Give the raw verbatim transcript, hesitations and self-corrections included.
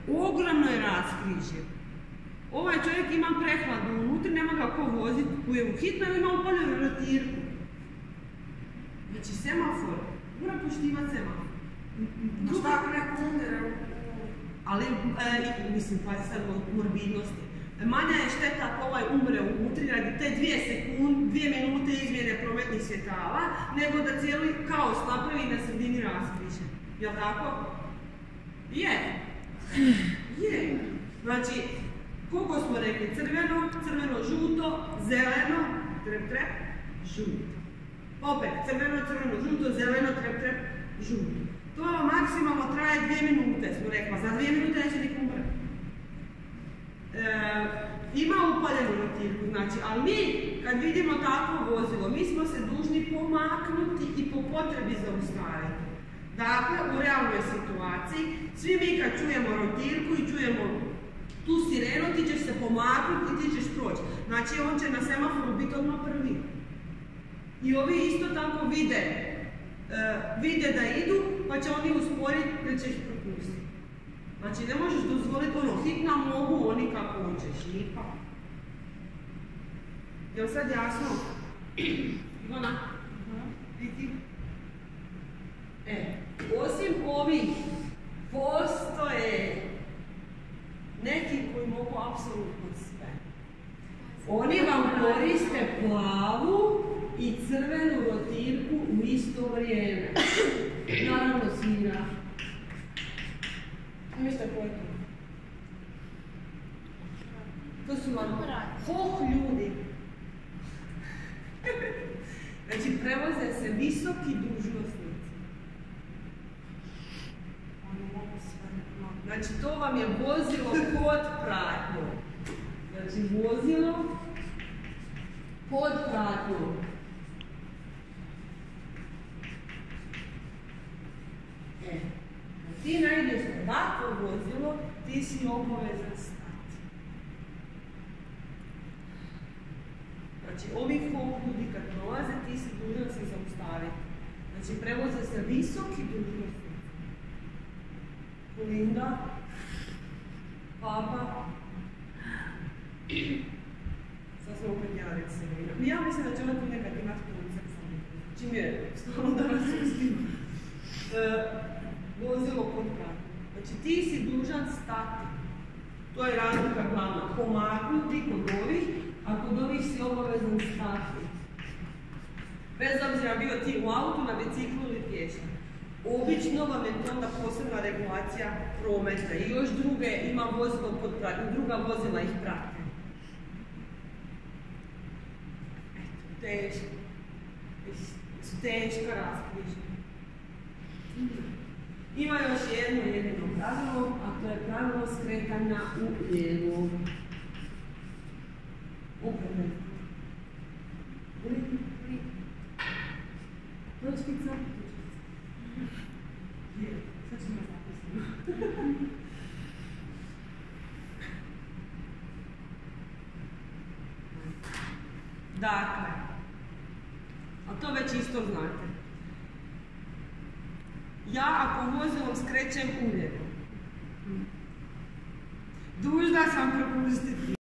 ogromno je raskrižje. Ovaj čovjek ima prehladu unutra, nema ga ko voziti, koji je u hitnom, ima upaljenu rotirku. Znači, semafor, mora poštivati semafor. Šta ako neko umire u... Ali, mislim, pazi sad od morbidnosti. Manja je šteta ako ovaj umre unutra, radi te dvije sekunde, dvije minute izmjene prometnih svjetala, nego da cijeli kaos napravi na sredini raskrižja. Jel' tako? Je. Je. Znači, koliko smo rekli? Crveno, crveno, žuto, zeleno, trep, trep, žuto. Opet, crveno, crveno, žuto, zeleno, trep, trep, žuto. To maksimalno traje dvije minute, smo rekla. Za dvije minute neće nik umreti. E, ima upaljenu rotirku, znači, ali mi, kad vidimo takvo vozilo, mi smo se dužni pomaknuti i po potrebi zaustaviti. Dakle, u realnoj situaciji, svi mi kad čujemo rotirku i čujemo tu sirenu, ti ćeš se pomaknuti i ti ćeš proći. Znači, on će na semaforu biti odmah prvi. I ovi isto tako vide, uh, vide da idu, pa će oni usporiti jer će ih propustiti. Znači, ne možeš dozvoliti ono, hitna mogu, oni kako hoćeš, nikak. Je li sad jasno? Ivana? Vidi? E, osim ovih, postoje neki koji mogu apsolutno sve. Oni vam koriste plavu i crvenu rotirku u isto vrijeme. Naravno svira. Ništa pojto. To su vam hoh ljudi. Znači, prevoze se visoki dužnosnici. Znači, to vam je vozilo pod pratnjom. Znači, vozilo pod pratnjom. E, kad ti najdeš na takvo vozilo, ti si obavezan stati. Znači, ovi hoh ljudi kad prolaze, ti si dužan se zaustaviti. Znači, prevoze se visoki dužnosnici. Linda, papa, sad smo opet ja reći se vidim. Ja mislim da će ona tu nekad imati koncert sa mnom. Čim je stvarno danas ustim. E, vozilo pod pratnjom. Znači ti si dužan stati. To je razlika glavna. Pomaknuti kod ovih, a kod ovih si obavezan stati. Bez obzira bio ti u autu, na biciklu ili pješak. Obično vam je to onda posebna regulacija prometa i još druge ima vozilo pod pratnjom, druga vozila ih prate. Eto, teško. Su teško raskrižnje. Ima još jedno jedino pravilo, a to je pravilo skretanja u lijevu. Upravo. Točkica. Sad ćemo zapisati. Dakle, a to već isto znate. Ja ako vozilom skrećem u lijevo, dužna sam propustiti